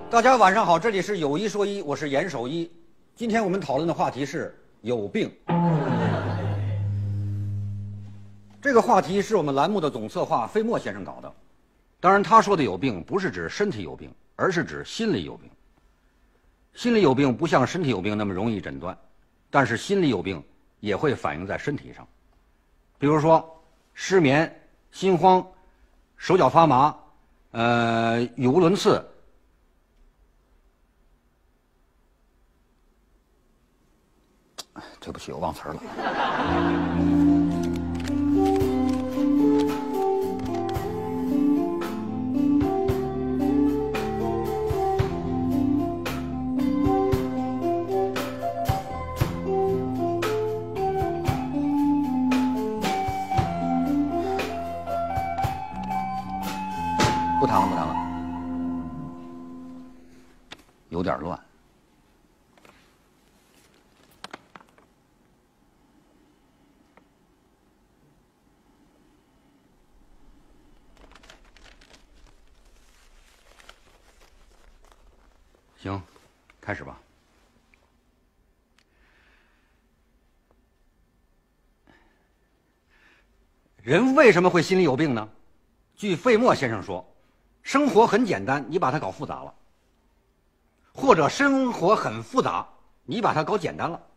大家晚上好，这里是有一说一，我是严守一。今天我们讨论的话题是有病。这个话题是我们栏目的总策划费默先生搞的。当然，他说的有病不是指身体有病，而是指心理有病。心理有病不像身体有病那么容易诊断，但是心理有病也会反映在身体上。比如说失眠、心慌、手脚发麻、语无伦次。对不起，我忘词儿了。不谈了，不谈了，有点乱。行，开始吧。人为什么会心里有病呢？据费默先生说，生活很简单，你把它搞复杂了；或者生活很复杂，你把它搞简单了。